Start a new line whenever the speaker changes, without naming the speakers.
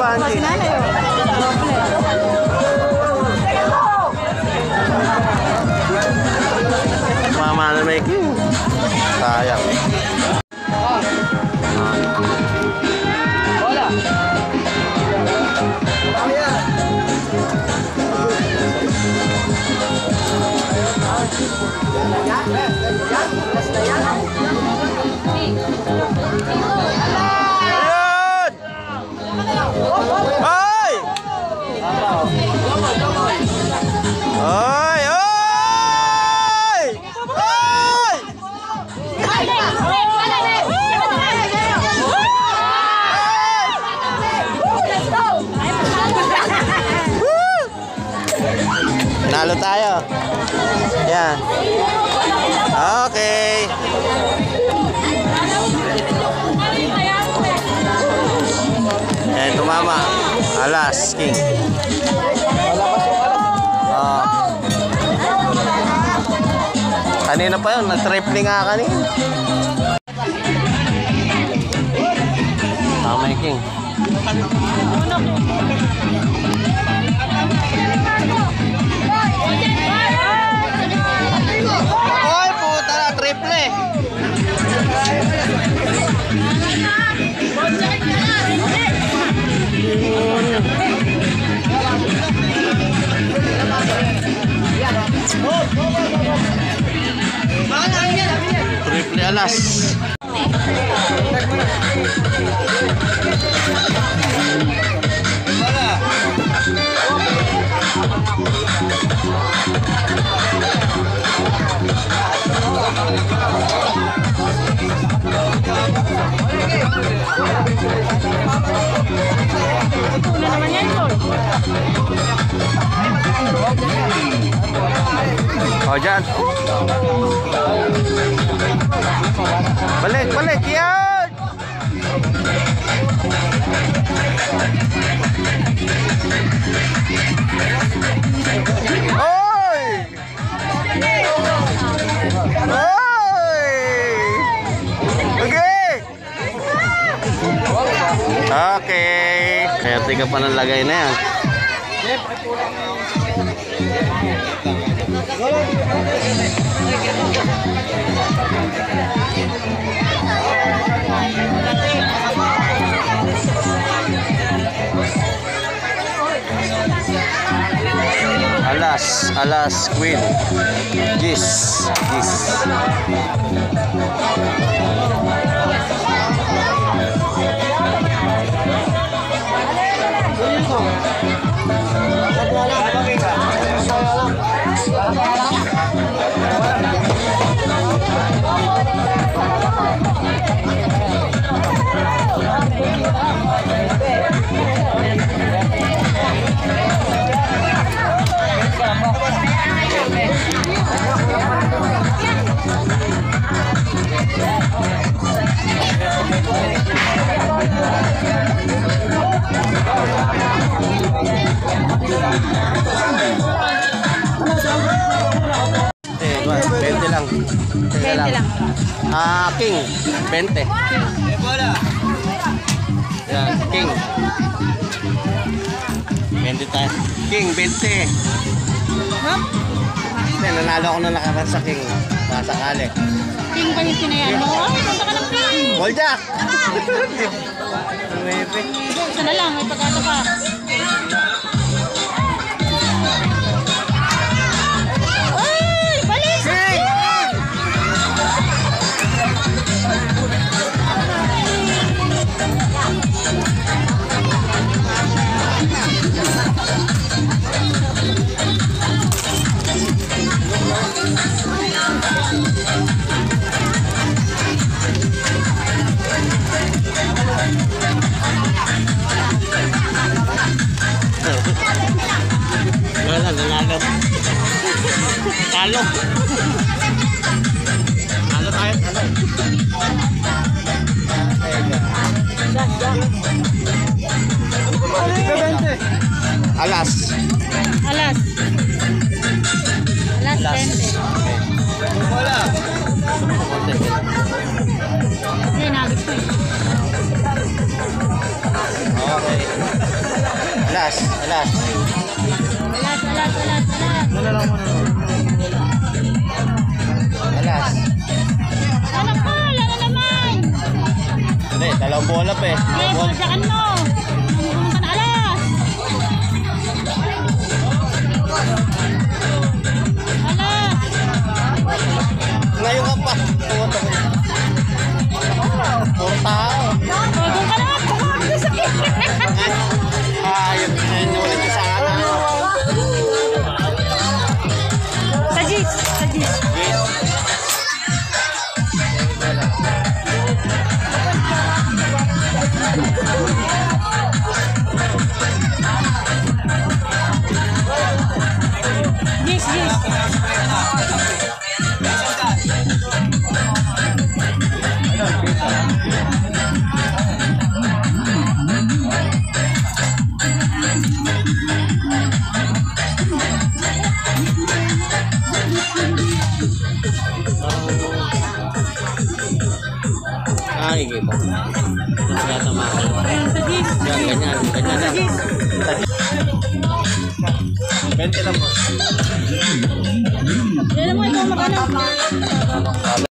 Angie. Mama na may king. Sayang. Nalo tayo. Yan. Okay. Eh, tumama. Alas, king. Kanina pa yun, nag-triple nga kanina. Tama yung king. Oy, puta na, triple. Triple alas. Oh, dyan. Balik, balik, yan! Oy! Oy! Okay! Okay. Kaya tiga pa ng lagay na yan. Alas, alas, queen. Gis, gis. Lang. 20 lang. King, 20. Yan, king. 20 tayo. King, 20. Huh? Nanalo ako na nakaraan sa king. Masakali.
King ba yung pinayan mo? Ay, punta ka ng king.
Ball jack!
Isa na lang, may pagkata pa.
Wala, nanalo. Talo. Talo tayo, talo. Alas.
Alas. Alas 20.
Wala.
Hindi, nagis ko eh.
Okay. Alas, alas.
Alas, alas, alas, alas.
Wala lang muna. Alas.
Ano po? Wala na naman.
Hindi, dalawang bola pa eh.
Okay, pagdakan mo. Pumunta na alas. Alas.
Ngayon ka pa. Pumunta ko. Puro tao.
O, doon ka naman. Pumunta sa
Ayun, ulit sa akin.
Sa Gis. Sa Gis. Gis, Gis.
Nakikita. Kaya tamahan.
Ayun, sa Gis.
Yan, ganyan. Ganyan
Sa
lang.
Gis.
20 lang po.
Yan mo ito magkano.